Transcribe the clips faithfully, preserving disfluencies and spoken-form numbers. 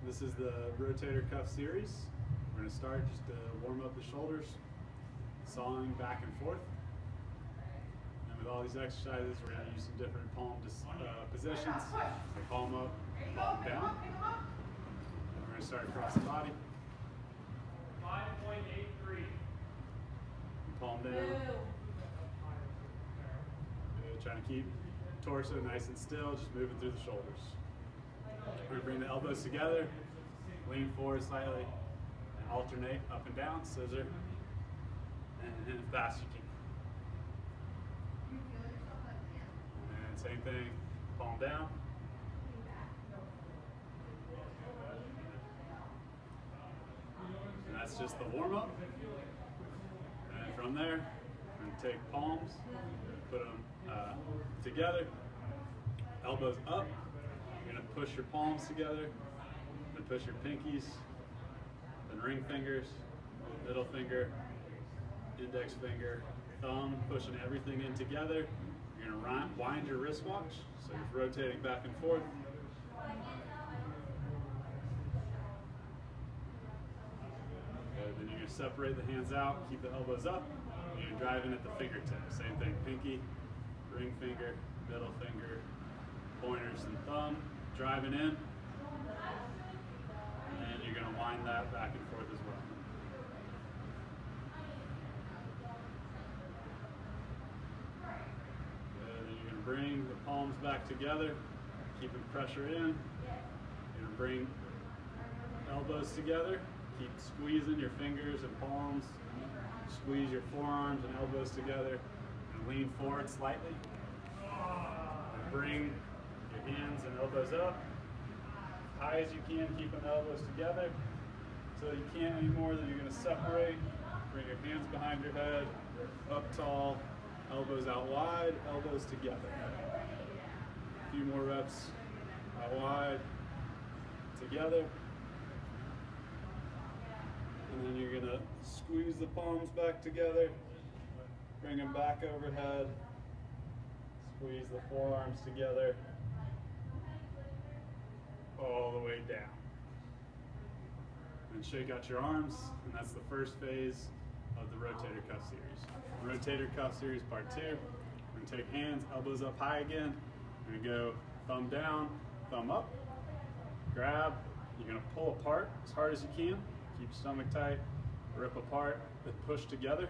This is the rotator cuff series. We're going to start just to warm up the shoulders, sawing back and forth. And with all these exercises, we're going to use some different palm uh, positions. So palm up, palm down. And we're going to start across the body. five point eight three. Palm down. Good. Trying to keep torso nice and still, just moving through the shoulders. We're going to bring the elbows together, lean forward slightly, and alternate up and down, scissor, and, and as fast as you can. And same thing, palm down. And that's just the warm-up. And from there, we're going to take palms, put them uh, together, elbows up. You're going to push your palms together, then push your pinkies, then ring fingers, middle finger, index finger, thumb, pushing everything in together. You're going to wind your wristwatch, so you're rotating back and forth. Okay, then you're going to separate the hands out, keep the elbows up, and you're driving at the fingertips. Same thing, pinky, ring finger, middle finger, pointers and thumb, driving in, and you're going to wind that back and forth as well. Good. Then you're going to bring the palms back together, keeping pressure in. You're going to bring elbows together, keep squeezing your fingers and palms, squeeze your forearms and elbows together, and lean forward slightly. And bring your hands and elbows up, high as you can, keeping the elbows together. Until you can't anymore, then you're going to separate. Bring your hands behind your head, up tall, elbows out wide, elbows together. A few more reps, out wide, together. And then you're going to squeeze the palms back together, bring them back overhead, squeeze the forearms together, all the way down. And shake out your arms, and that's the first phase of the rotator cuff series. Rotator cuff series part two. We're going to take hands, elbows up high again. We're going to go thumb down, thumb up, grab. You're going to pull apart as hard as you can. Keep stomach tight, rip apart, then push together.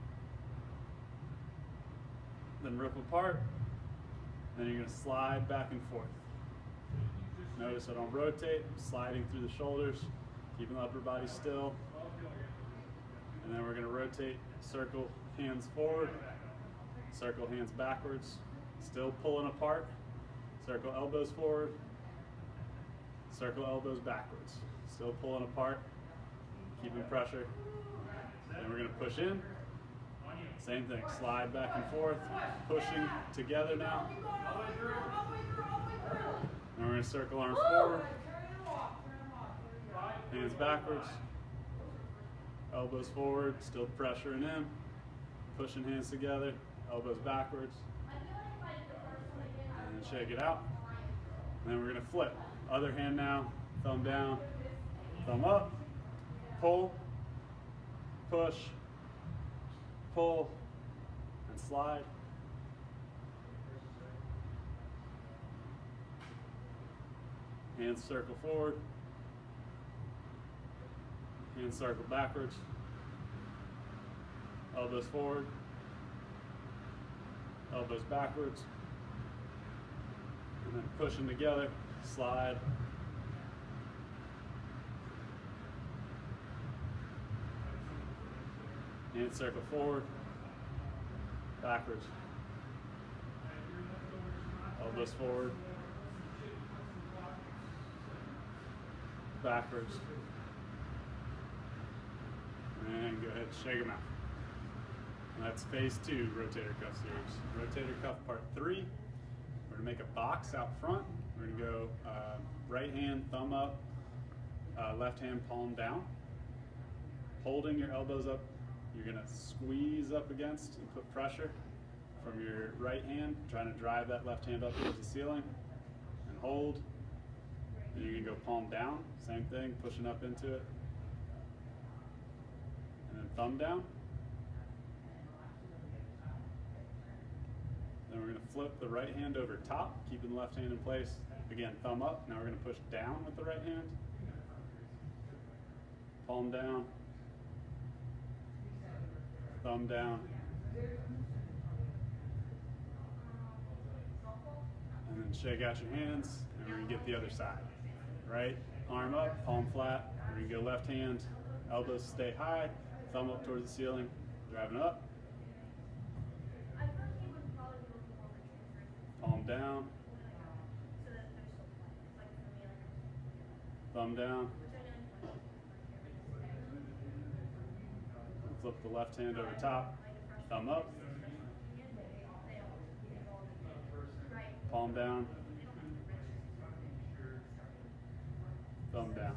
Then rip apart. Then you're going to slide back and forth. Notice I don't rotate, I'm sliding through the shoulders, keeping the upper body still. And then we're going to rotate, circle hands forward, circle hands backwards, still pulling apart, circle elbows forward, circle elbows backwards, still pulling apart, keeping pressure. Then we're going to push in. Same thing, slide back and forth, pushing together now. And we're going to circle arms forward, hands backwards, elbows forward, still pressuring in, pushing hands together, elbows backwards, and then shake it out. And then we're going to flip. Other hand now, thumb down, thumb up, pull, push, pull, and slide. Hands circle forward, hands circle backwards, elbows forward, elbows backwards, and then pushing together, slide, hands circle forward, backwards, elbows forward, backwards, and go ahead and shake them out. And that's phase two, rotator cuff series. Rotator cuff part three, we're going to make a box out front. We're going to go uh, right hand, thumb up, uh, left hand, palm down. Holding your elbows up, you're going to squeeze up against and put pressure from your right hand, trying to drive that left hand up towards the ceiling, and hold, And you can go palm down, same thing, pushing up into it. And then thumb down. Then we're going to flip the right hand over top, keeping the left hand in place. Again, thumb up. Now we're going to push down with the right hand. Palm down. Thumb down. And then shake out your hands, and we're going to get the other side. Right arm up, palm flat. We're going to go left hand, elbows stay high, thumb up towards the ceiling, driving up. Palm down. Thumb down. Flip the left hand over top, thumb up. Palm down. Thumb down.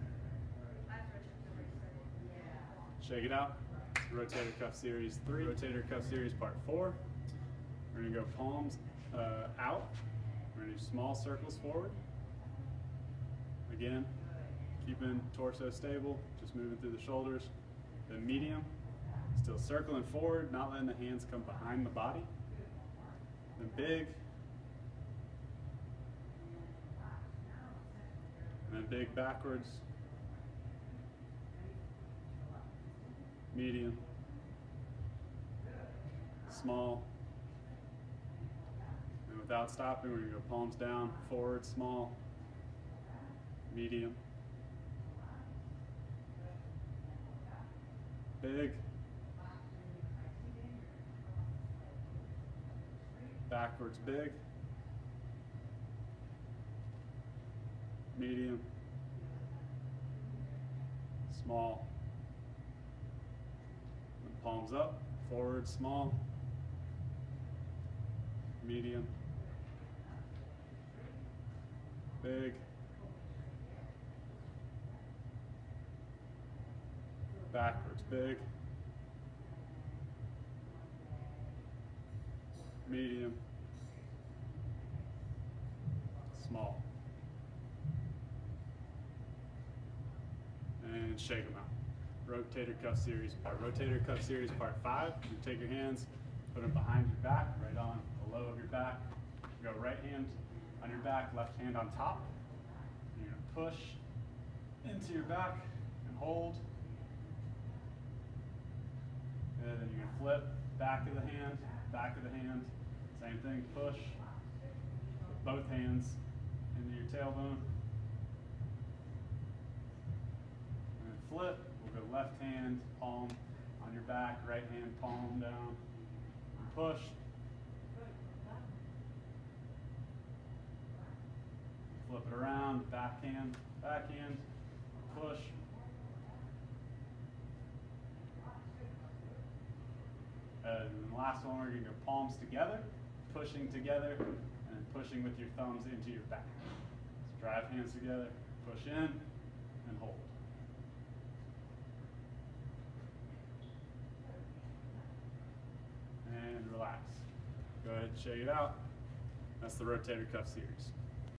Shake it out. Rotator cuff series three. Rotator cuff series part four. We're going to go palms uh, out. We're going to do small circles forward. Again, keeping torso stable, just moving through the shoulders. Then medium, still circling forward, not letting the hands come behind the body. Then big. And then big backwards. Medium. Small. And without stopping, we're going to go palms down, forward, small, medium, big, backwards, big, medium, small, and palms up, forward, small, medium, big, backwards, big, medium, small, and shake them out. Rotator cuff series, uh, rotator cuff series part five. You take your hands, put them behind your back, right on the low of your back. Go right hand on your back, left hand on top. You're gonna push into your back and hold. And then you're gonna flip, back of the hand, back of the hand. Same thing, push. Both hands into your tailbone. And then flip, we'll go left hand, palm on your back, right hand, palm down. And push. Flip it around, back hand, back hand, push. Uh, and then the last one, we're going to go palms together, pushing together, and then pushing with your thumbs into your back. So drive hands together, push in, and hold. And relax. Go ahead and shake it out. That's the rotator cuff series.